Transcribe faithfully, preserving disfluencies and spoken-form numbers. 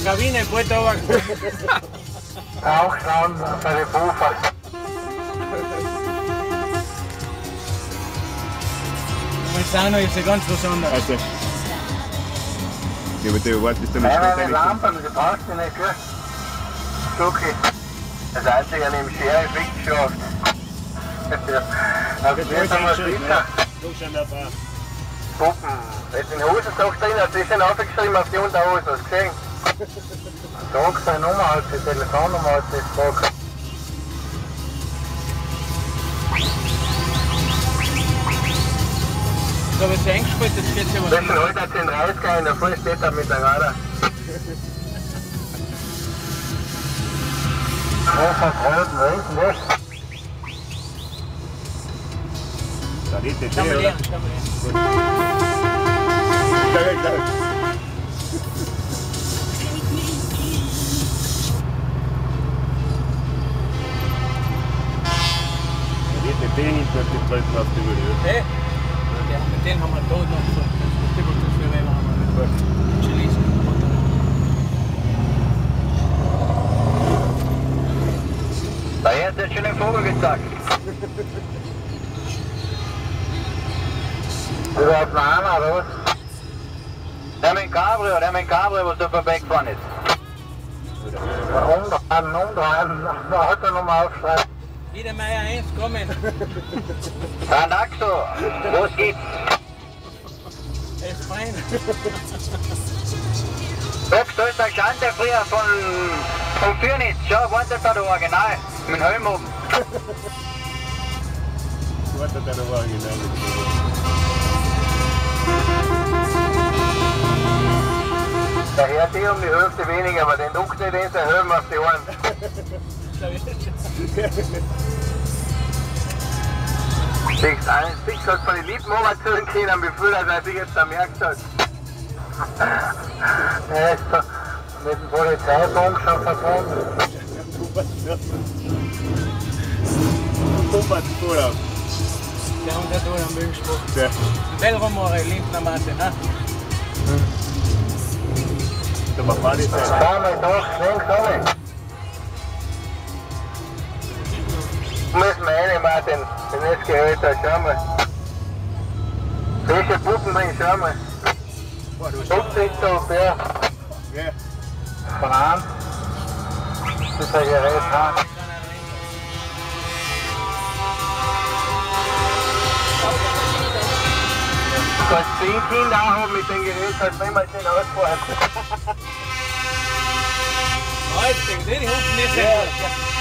Kabine, gut aber. Auch schauen bei den Puffer. Bolzano ist ja ganz was anderes. Also. Ja, aber der Wort ist dann nicht Nein, schnell eine Lampe, die brauchst du nicht, gell? Stucki. Das einzige an dem Sheriff weggeschafft. Also jetzt haben wir es wieder. Puppen. Jetzt in Hosensack drin, hat das schon aufgeschrieben auf die Unterhose, hast du gesehen? Sag seine Nummer, halt die Telefonnummer, halt das Tag. Da habe ich es eingespielt, jetzt geht es ja was. Das ist ein alter zehn dreißiger, in der Früh steht er mit der Radar. Was vertreiben, wer ist denn das? Da geht der Schau mal Schnee, her, oder? schau mal her. Ja, ja, klar. Da geht der Ding hinter die Leute auf die Würde. Hey? Ja, mit denen haben wir da noch so. Das gibt es für wen haben wir mit Chilis. Da hat jetzt schon den Vogel gezeigt. Du hast einen Hammer, oder was? Der mit dem Cabrio, der mit dem Cabrio, was da vorbeigefahren ist. Umdrehen, umdrehen, da hat er nochmal aufschreiben. Wieder Meier eins kommen. Herr Naxo, was gibt's? Er ist fein. Sagst du, ist der Schande früher von, von Fürnitz? Schau, wartet da der Original, mit dem Helm oben. Wartet da der Original. Da hört die um die Hälfte weniger, aber den duckt nicht in sein Helm auf die Ohren. Siehst du, siehst du, von den Lippen runterzählen können, wie viel er sich jetzt da merkt hat. Er ist da mit dem Polizeibogen schon verbunden. Pumper zu tun auf. Der Hund hat wohl am Mögen gesprochen. Ja. Bellromore, Lindner Matte, ne? Da machen wir nicht Schau mal durch, links oben. Müssen wir rein, Martin, wenn es gehört hat, schau mal. Welche Puppen drin, schau mal. Puppen ja. Ja. Von an. Das ist ein Gerät haben. Du kannst zehn Kinder haben mit dem Gerät, als wenn man es nicht ausfahren. Nein, ich denke, die Hunden nicht.